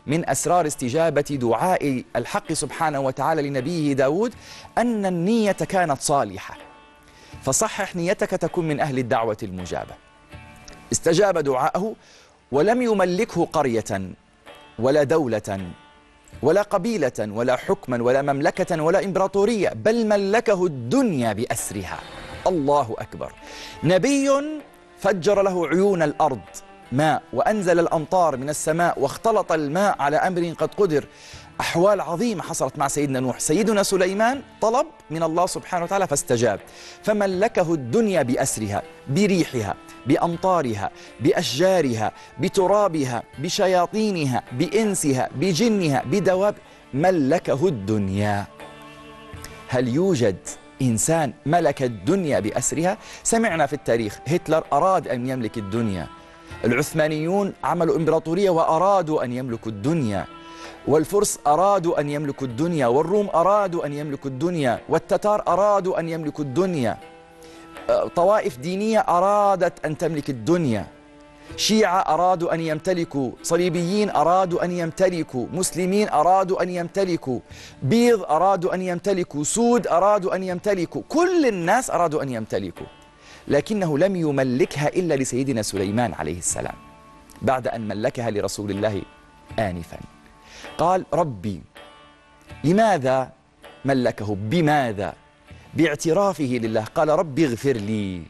من أسرار استجابة دعاء الحق سبحانه وتعالى لنبيه داود أن النية كانت صالحة، فصحح نيتك تكون من أهل الدعوة المجابة. استجاب دعاءه ولم يملكه قرية ولا دولة ولا قبيلة ولا حكما ولا مملكة ولا إمبراطورية، بل ملكه الدنيا بأسرها. الله أكبر. نبي فجر له عيون الأرض ماء وأنزل الأمطار من السماء واختلط الماء على أمر قد قدر. أحوال عظيمة حصلت مع سيدنا نوح. سيدنا سليمان طلب من الله سبحانه وتعالى فاستجاب، فملكه الدنيا بأسرها، بريحها، بأمطارها، بأشجارها، بترابها، بشياطينها، بإنسها، بجنها، بدواب، ملكه الدنيا. هل يوجد إنسان ملك الدنيا بأسرها؟ سمعنا في التاريخ هتلر أراد أن يملك الدنيا، العثمانيون عملوا إمبراطورية وأرادوا أن يملكوا الدنيا، والفرس أرادوا أن يملكوا الدنيا، والروم أرادوا أن يملكوا الدنيا، والتتار أرادوا أن يملكوا الدنيا، طوائف دينية أرادت أن تملك الدنيا، شيعة أرادوا أن يمتلكوا، صليبيين أرادوا أن يمتلكوا، مسلمين أرادوا أن يمتلكوا، بيض أرادوا أن يمتلكوا، سود أرادوا أن يمتلكوا، كل الناس أرادوا أن يمتلكوا، لكنه لم يملكها إلا لسيدنا سليمان عليه السلام بعد أن ملكها لرسول الله آنفا. قال ربي. لماذا ملكه؟ بماذا؟ باعترافه لله. قال ربي اغفر لي.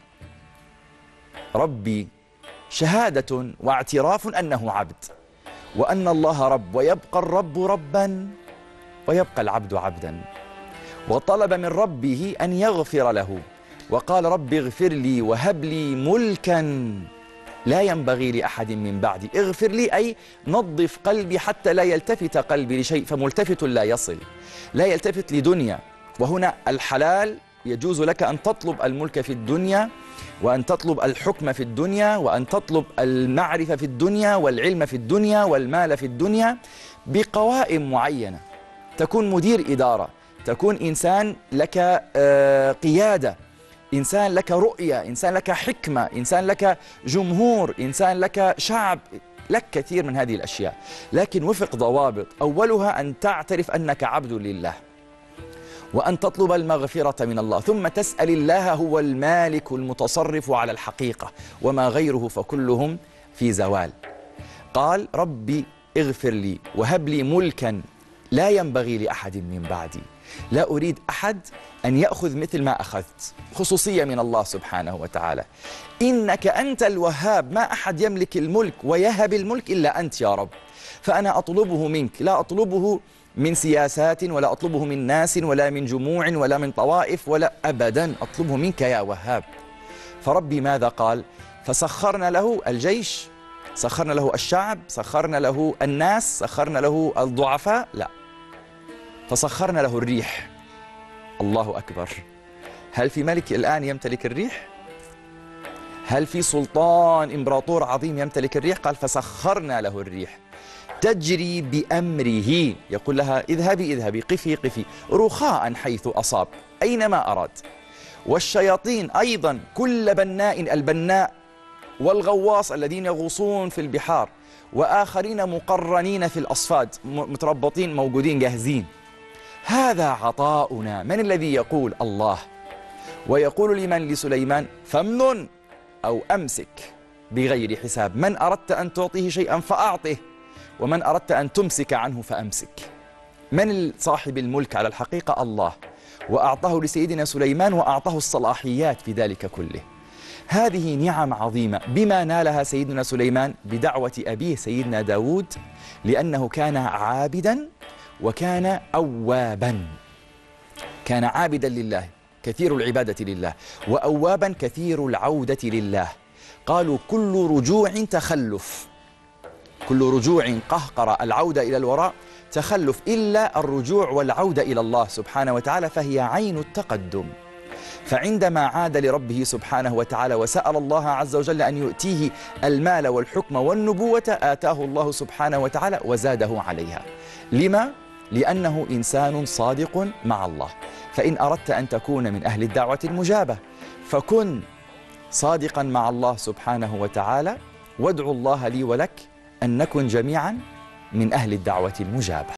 ربي شهادة واعتراف أنه عبد، وأن الله رب، ويبقى الرب ربا ويبقى العبد عبدا، وطلب من ربه أن يغفر له، وقال رب اغفر لي وهب لي ملكا لا ينبغي لأحد من بعدي. اغفر لي أي نظف قلبي حتى لا يلتفت قلبي لشيء، فملتفت لا يصل، لا يلتفت لدنيا. وهنا الحلال يجوز لك أن تطلب الملك في الدنيا، وأن تطلب الحكم في الدنيا، وأن تطلب المعرفة في الدنيا، والعلم في الدنيا، والمال في الدنيا، بقوائم معينة. تكون مدير إدارة، تكون إنسان لك قيادة، إنسان لك رؤية، إنسان لك حكمة، إنسان لك جمهور، إنسان لك شعب، لك كثير من هذه الأشياء، لكن وفق ضوابط. أولها أن تعترف أنك عبد لله، وأن تطلب المغفرة من الله، ثم تسأل الله. هو المالك المتصرف على الحقيقة، وما غيره فكلهم في زوال. قال ربي اغفر لي وهب لي ملكا لا ينبغي لأحد من بعدي. لا أريد أحد أن يأخذ مثل ما أخذت، خصوصية من الله سبحانه وتعالى. إنك أنت الوهاب، ما أحد يملك الملك ويهب الملك إلا أنت يا رب، فأنا أطلبه منك، لا أطلبه من سياسات، ولا أطلبه من ناس، ولا من جموع، ولا من طوائف، ولا أبدا، أطلبه منك يا وهاب. فربي ماذا قال؟ فسخرنا له الجيش، سخرنا له الشعب، سخرنا له الناس، سخرنا له الضعفاء؟ لا، فسخرنا له الريح. الله أكبر. هل في ملك الآن يمتلك الريح؟ هل في سلطان إمبراطور عظيم يمتلك الريح؟ قال فسخرنا له الريح تجري بأمره، يقول لها اذهبي اذهبي، قفي قفي، رخاء حيث أصاب، أينما أراد. والشياطين أيضا، كل بناء، البناء والغواص الذين يغوصون في البحار، وآخرين مقرنين في الأصفاد، متربطين، موجودين جاهزين. هذا عطاؤنا. من الذي يقول؟ الله. ويقول لمن؟ لسليمان فامنن أو أمسك بغير حساب. من أردت أن تعطيه شيئا فأعطه، ومن أردت أن تمسك عنه فأمسك. من صاحب الملك على الحقيقة؟ الله. وأعطاه لسيدنا سليمان، وأعطاه الصلاحيات في ذلك كله. هذه نعم عظيمة. بما نالها سيدنا سليمان؟ بدعوة أبيه سيدنا داود، لأنه كان عابدا وكان أوابا. كان عابدا لله، كثير العبادة لله، وأوابا كثير العودة لله. قالوا كل رجوع تخلف، كل رجوع قهقر، العودة إلى الوراء تخلف، إلا الرجوع والعودة إلى الله سبحانه وتعالى، فهي عين التقدم. فعندما عاد لربه سبحانه وتعالى وسأل الله عز وجل أن يؤتيه المال والحكم والنبوة، آتاه الله سبحانه وتعالى وزاده عليها. لما؟ لأنه إنسان صادق مع الله. فإن أردت أن تكون من أهل الدعوة المجابة فكن صادقا مع الله سبحانه وتعالى، وادعو الله لي ولك أن نكن جميعا من أهل الدعوة المجابة.